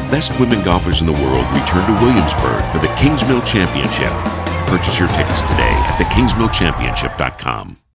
best women golfers in the world return to Williamsburg for the Kingsmill Championship. Purchase your tickets today at thekingsmillchampionship.com.